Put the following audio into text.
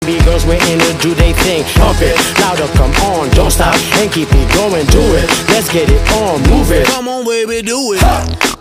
B girls waiting to do they thing. Pump it, louder, come on, don't stop, and keep it going, do it. Let's get it on, move it. Come on, baby, do it.